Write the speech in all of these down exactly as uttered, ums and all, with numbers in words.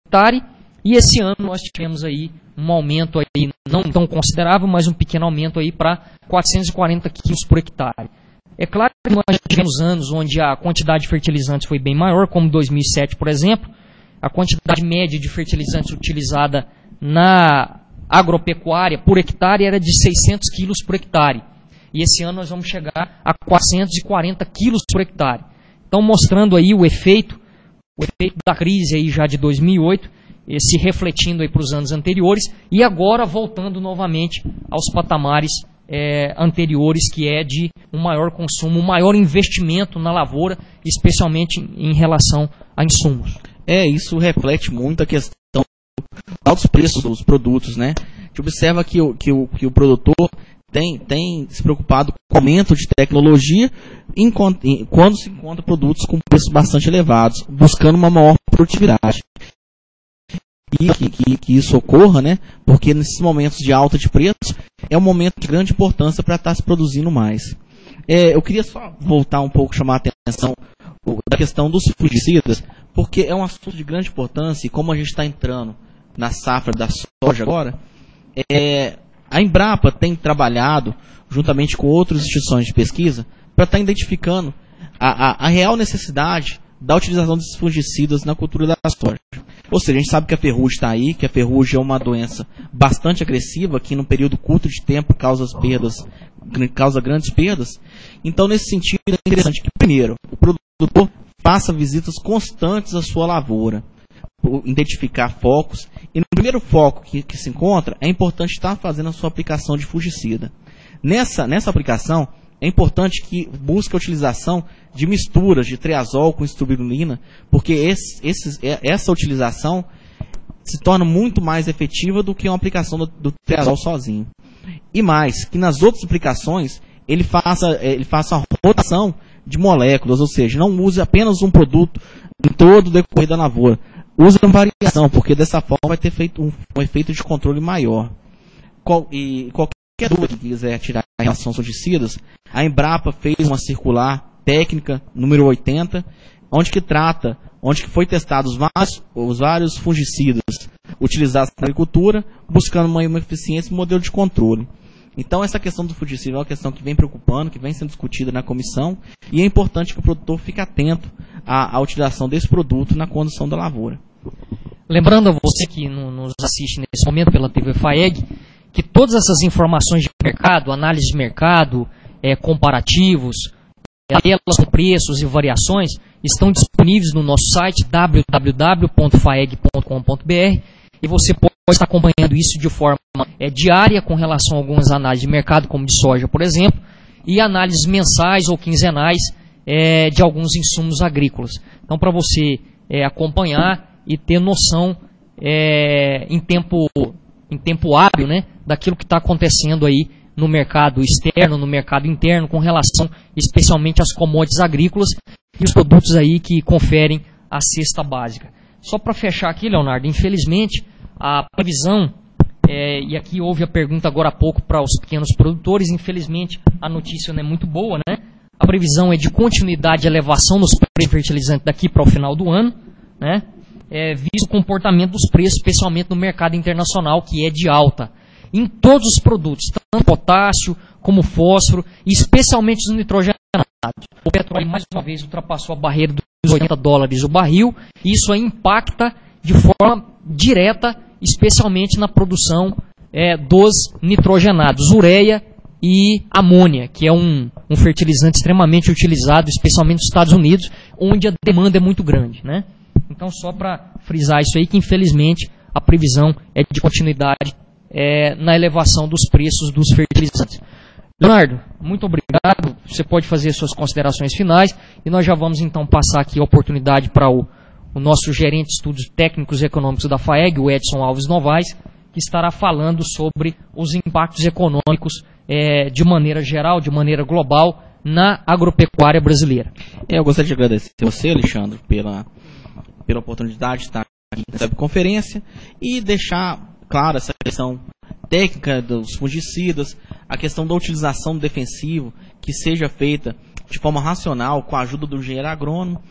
hectare, e esse ano nós tivemos aí um aumento aí, não tão considerável, mas um pequeno aumento aí para quatrocentos e quarenta quilos por hectare. É claro que nós tivemos anos onde a quantidade de fertilizantes foi bem maior, como dois mil e sete, por exemplo. A quantidade média de fertilizantes utilizada na agropecuária por hectare era de seiscentos quilos por hectare. E esse ano nós vamos chegar a quatrocentos e quarenta quilos por hectare. Então, mostrando aí o efeito, o efeito da crise aí já de dois mil e oito, se refletindo aí para os anos anteriores, e agora voltando novamente aos patamares é, anteriores, que é de um maior consumo, um maior investimento na lavoura, especialmente em relação a insumos. É, isso reflete muito a questão dos altos preços dos produtos, né? A gente observa que o, que o, que o produtor tem, tem se preocupado com o aumento de tecnologia em, em, quando se encontra produtos com preços bastante elevados, buscando uma maior produtividade. E que, que, que isso ocorra, né? Porque nesses momentos de alta de preços é um momento de grande importância para estar se produzindo mais. É, eu queria só voltar um pouco, chamar a atenção da questão dos fungicidas, porque é um assunto de grande importância, e como a gente está entrando na safra da soja agora, é, a Embrapa tem trabalhado, juntamente com outras instituições de pesquisa, para estar identificando a, a, a real necessidade da utilização desses fungicidas na cultura da soja. Ou seja, a gente sabe que a ferrugem está aí, que a ferrugem é uma doença bastante agressiva, que num período curto de tempo causa perdas, causa grandes perdas. Então, nesse sentido, é interessante que, primeiro, o produtor faça visitas constantes à sua lavoura, identificar focos, e no primeiro foco que, que se encontra, é importante estar fazendo a sua aplicação de fungicida. Nessa, nessa aplicação, é importante que busque a utilização de misturas de triazol com istrobinulina, porque esse, esses, essa utilização se torna muito mais efetiva do que uma aplicação do, do triazol sozinho. E mais, que nas outras aplicações ele faça, ele faça a rotação de moléculas, ou seja, não use apenas um produto em todo o decorrer da lavoura. Use uma variação, porque dessa forma vai ter feito um, um efeito de controle maior. Qual, e qualquer dúvida que quiser tirar em relação aos fungicidas, a Embrapa fez uma circular técnica número oitenta, onde que trata, onde que foi testado os vários, os vários fungicidas utilizados na agricultura, buscando uma, uma eficiência e um modelo de controle. Então, essa questão do fungicida é uma questão que vem preocupando, que vem sendo discutida na comissão, e é importante que o produtor fique atento à, à utilização desse produto na condução da lavoura. Lembrando a você que nos assiste nesse momento pela T V FAEG, que todas essas informações de mercado, análise de mercado, é, comparativos, tabelas com preços e variações, estão disponíveis no nosso site w w w ponto faeg ponto com ponto b r, e você pode estar acompanhando isso de forma é, diária com relação a algumas análises de mercado, como de soja, por exemplo, e análises mensais ou quinzenais é, de alguns insumos agrícolas. Então, para você é, acompanhar e ter noção é, em tempo, em tempo hábil, né, daquilo que está acontecendo aí no mercado externo, no mercado interno, com relação especialmente às commodities agrícolas e os produtos aí que conferem a cesta básica. Só para fechar aqui, Leonardo, infelizmente, a previsão, é, e aqui houve a pergunta agora há pouco para os pequenos produtores, infelizmente a notícia não é muito boa, né? A previsão é de continuidade de elevação nos preços fertilizantes daqui para o final do ano, né? É, visto o comportamento dos preços, especialmente no mercado internacional, que é de alta, em todos os produtos, tanto potássio como fósforo, e especialmente os nitrogenados. O petróleo, mais uma vez, ultrapassou a barreira dos oitenta dólares o barril, e isso aí impacta de forma direta, especialmente na produção é, dos nitrogenados, ureia e amônia, que é um, um fertilizante extremamente utilizado, especialmente nos Estados Unidos, onde a demanda é muito grande, né? Então, só para frisar isso aí, que infelizmente a previsão é de continuidade é, na elevação dos preços dos fertilizantes. Leonardo, muito obrigado. Você pode fazer suas considerações finais e nós já vamos então passar aqui a oportunidade para o, o nosso gerente de estudos técnicos e econômicos da FAEG, o Edson Alves Novaes, que estará falando sobre os impactos econômicos é, de maneira geral, de maneira global, na agropecuária brasileira. Eu gostaria de agradecer a você, Alexandre, pela, pela oportunidade de estar aqui nessa conferência e deixar claro essa questão técnica dos fungicidas, a questão da utilização do defensivo, que seja feita de forma racional, com a ajuda do engenheiro agrônomo,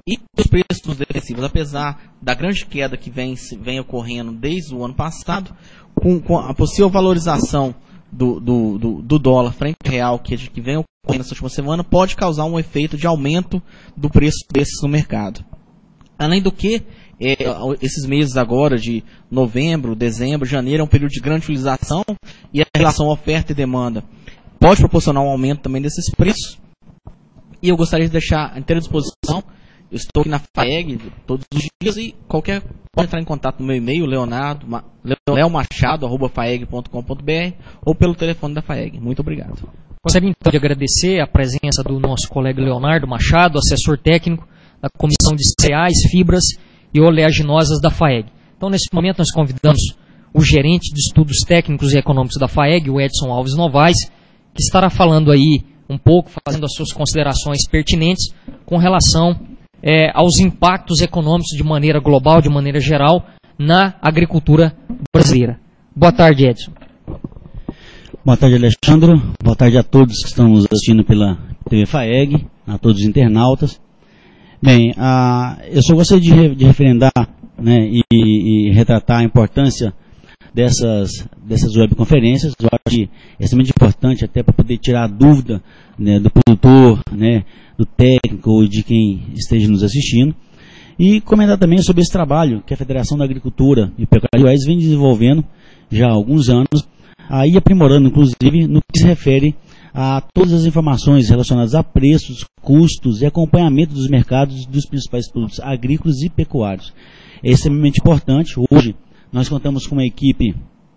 E os preços dos defensivos, apesar da grande queda que vem, vem ocorrendo desde o ano passado, com, com a possível valorização do, do, do, do dólar frente ao real que, que vem ocorrendo nessa última semana, pode causar um efeito de aumento do preço desses no mercado. Além do que, é, esses meses agora de novembro, dezembro, janeiro é um período de grande utilização e a relação oferta e demanda pode proporcionar um aumento também desses preços. E eu gostaria de deixar à inteira disposição. Eu estou aqui na FAEG todos os dias e qualquer pode entrar em contato no meu e-mail, leonardo, leomachado, arroba faeg ponto com ponto br ou pelo telefone da FAEG. Muito obrigado. Gostaria então de agradecer a presença do nosso colega Leonardo Machado, assessor técnico da Comissão de Cereais, Fibras e Oleaginosas da FAEG. Então, nesse momento, nós convidamos o gerente de Estudos Técnicos e Econômicos da FAEG, o Edson Alves Novaes, que estará falando aí um pouco, fazendo as suas considerações pertinentes com relação É, aos impactos econômicos de maneira global, de maneira geral, na agricultura brasileira. Boa tarde, Edson. Boa tarde, Alexandre. Boa tarde a todos que estão nos assistindo pela T V FAEG, a todos os internautas. Bem, a, eu só gostaria de, de referendar, né, e, e retratar a importância dessas, dessas webconferências. Eu acho que é extremamente importante até para poder tirar a dúvida, né, do produtor, né, do técnico ou de quem esteja nos assistindo, e comentar também sobre esse trabalho que a Federação da Agricultura e Pecuária vem desenvolvendo já há alguns anos, aí aprimorando inclusive no que se refere a todas as informações relacionadas a preços, custos e acompanhamento dos mercados dos principais produtos agrícolas e pecuários. É extremamente importante. Hoje nós contamos com uma equipe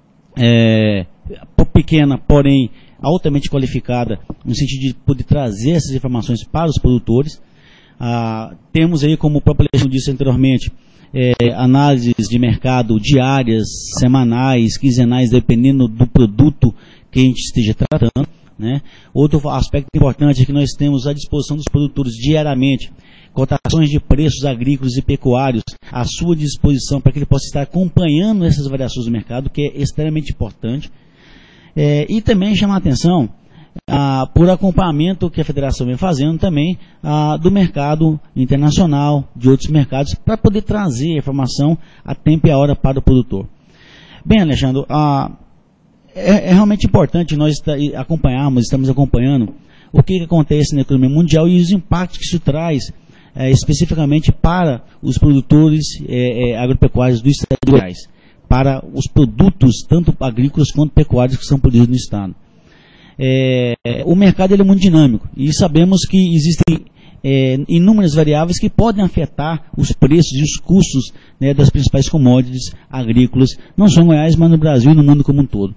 é, pequena, porém altamente qualificada, no sentido de poder trazer essas informações para os produtores. Ah, temos aí, como o próprio Alexandre disse anteriormente, é, análises de mercado diárias, semanais, quinzenais, dependendo do produto que a gente esteja tratando, né? Outro aspecto importante é que nós temos à disposição dos produtores diariamente cotações de preços agrícolas e pecuários à sua disposição para que ele possa estar acompanhando essas variações do mercado, que é extremamente importante. É, e também chamar a atenção ah, por acompanhamento que a federação vem fazendo também ah, do mercado internacional, de outros mercados, para poder trazer a informação a tempo e a hora para o produtor. Bem, Alexandre, ah, é, é realmente importante nós acompanharmos, estamos acompanhando o que, que acontece na economia mundial e os impactos que isso traz é, especificamente para os produtores é, é, agropecuários do estado de Goiás, para os produtos, tanto agrícolas quanto pecuários, que são produzidos no estado. É, o mercado ele é muito dinâmico e sabemos que existem é, inúmeras variáveis que podem afetar os preços e os custos, né, das principais commodities agrícolas, não só em Goiás, mas no Brasil e no mundo como um todo.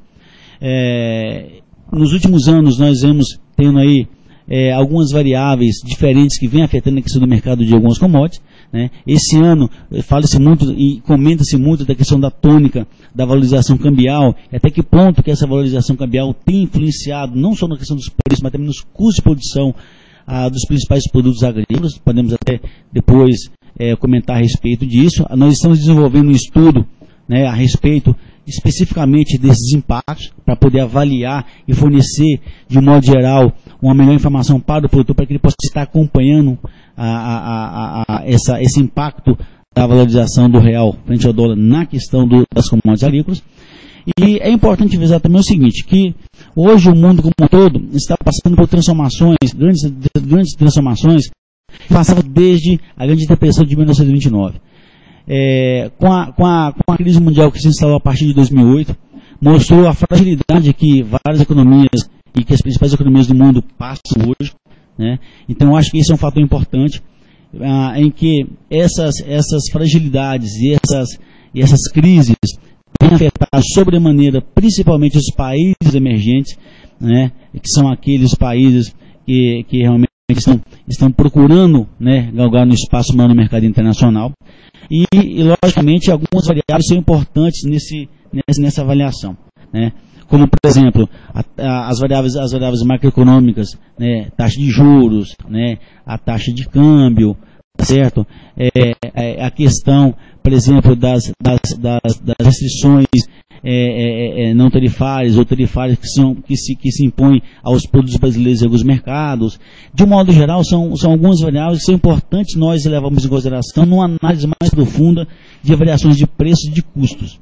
É, nos últimos anos nós vemos tendo aí é, algumas variáveis diferentes que vêm afetando a questão do mercado de algumas commodities. Né? Esse ano fala-se muito e comenta-se muito da questão da tônica, da valorização cambial, até que ponto que essa valorização cambial tem influenciado não só na questão dos preços, mas também nos custos de produção ah, dos principais produtos agrícolas. Podemos até depois é, comentar a respeito disso. Nós estamos desenvolvendo um estudo, né, a respeito especificamente desses impactos, para poder avaliar e fornecer de modo geral uma melhor informação para o produtor, para que ele possa estar acompanhando a, a, a, a, essa, esse impacto da valorização do real frente ao dólar na questão do, das commodities agrícolas. E é importante avisar também o seguinte, que hoje o mundo como um todo está passando por transformações, grandes, grandes transformações, que passavam desde a grande depressão de mil novecentos e vinte e nove. É, com, a, com, a, com a crise mundial que se instalou a partir de dois mil e oito, mostrou a fragilidade que várias economias e que as principais economias do mundo passam hoje, né? Então eu acho que esse é um fator importante, ah, em que essas, essas fragilidades e essas, e essas crises vêm afetar sobremaneira principalmente os países emergentes, né? Que são aqueles países que, que realmente estão, estão procurando, né, galgar no espaço humano no mercado internacional. E, e, logicamente, algumas variáveis são importantes nesse, nessa, nessa avaliação, né? Como, por exemplo, a, a, as, variáveis, as variáveis macroeconômicas, né, taxa de juros, né, a taxa de câmbio, certo? É, é, a questão, por exemplo, das, das, das, das restrições é, é, não tarifárias ou tarifárias que, são, que, se, que se impõem aos produtos brasileiros em alguns mercados. De um modo geral, são, são algumas variáveis que são importantes nós levarmos em consideração numa análise mais profunda de variações de preços e de custos.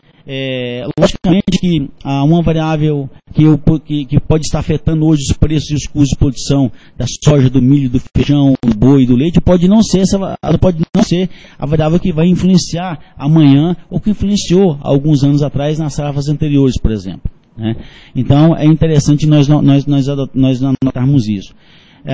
É, logicamente que há uma variável que, eu, que, que pode estar afetando hoje os preços e os custos de produção da soja, do milho, do feijão, do boi, do leite, pode não ser essa, pode não ser a variável que vai influenciar amanhã ou que influenciou alguns anos atrás nas safras anteriores, por exemplo. Né? Então é interessante nós, nós, nós, nós anotarmos isso. É,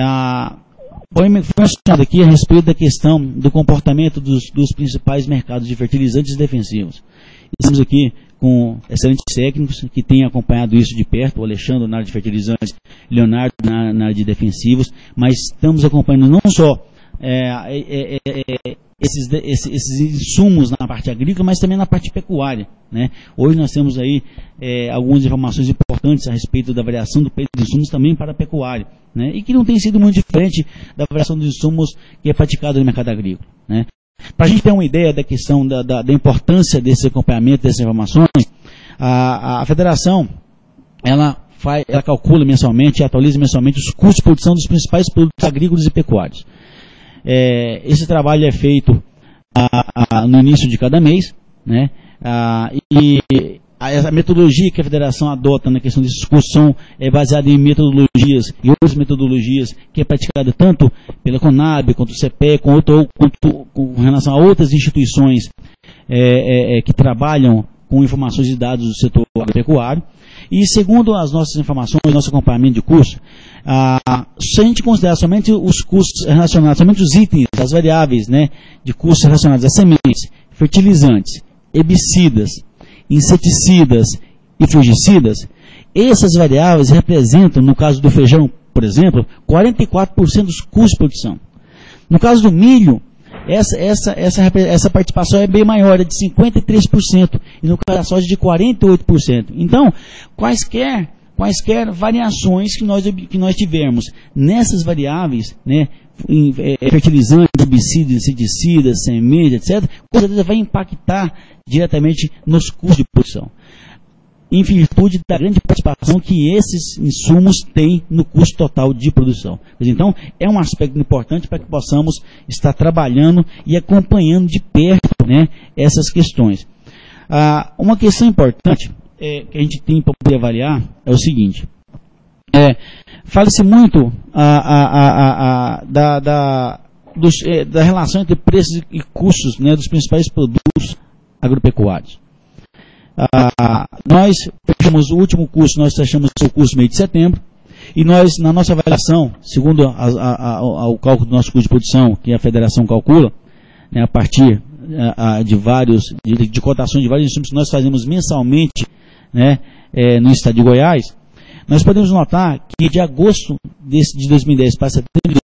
foi mencionado aqui a respeito da questão do comportamento dos, dos principais mercados de fertilizantes defensivos. Estamos aqui com excelentes técnicos que têm acompanhado isso de perto, o Alexandre na área de fertilizantes, Leonardo na, na área de defensivos, mas estamos acompanhando não só é, é, é, é, esses, esses, esses insumos na parte agrícola, mas também na parte pecuária. Né? Hoje nós temos aí é, algumas informações importantes a respeito da variação do preço dos insumos também para a pecuária, né? E que não tem sido muito diferente da variação dos insumos que é praticada no mercado agrícola. Né? Para a gente ter uma ideia da questão da, da, da importância desse acompanhamento, dessas informações, a, a federação ela, faz, ela calcula mensalmente e atualiza mensalmente os custos de produção dos principais produtos agrícolas e pecuários. É, esse trabalho é feito a, a, no início de cada mês, né? a, e a, a metodologia que a federação adota na questão desses custos são, é baseada em metodologias e outras metodologias que é praticada tanto pela Conab, quanto o C P E, quanto, quanto com relação a outras instituições é, é, que trabalham com informações e dados do setor agropecuário. E segundo as nossas informações, nosso acompanhamento de custo, ah, se a gente considerar somente os custos relacionados, somente os itens, as variáveis, né, de custos relacionados a sementes, fertilizantes, herbicidas, inseticidas e fungicidas, essas variáveis representam, no caso do feijão, por exemplo, quarenta e quatro por cento dos custos de produção. No caso do milho, essa, essa, essa, essa participação é bem maior, é de cinquenta e três por cento, e no caso da soja de quarenta e oito por cento. Então, quaisquer, quaisquer variações que nós, que nós tivermos nessas variáveis, né, em, é, fertilizantes, herbicidas, inseticidas, sementes, etcétera, com certeza vai impactar diretamente nos custos de produção, em virtude da grande participação que esses insumos têm no custo total de produção. Então, é um aspecto importante para que possamos estar trabalhando e acompanhando de perto, né, essas questões. Ah, uma questão importante é, que a gente tem para poder avaliar é o seguinte. É, fala-se muito ah, ah, ah, ah, da, da, dos, é, da relação entre preços e custos, né, dos principais produtos agropecuários. Ah, nós fechamos o último curso, nós fechamos o curso no mês de setembro, e nós, na nossa avaliação, segundo a, a, a, o cálculo do nosso custo de produção, que a federação calcula, né, a partir a, a, de vários, de, de cotações de vários insumos que nós fazemos mensalmente, né, é, no estado de Goiás, nós podemos notar que de agosto desse, de dois mil e dez para setembro de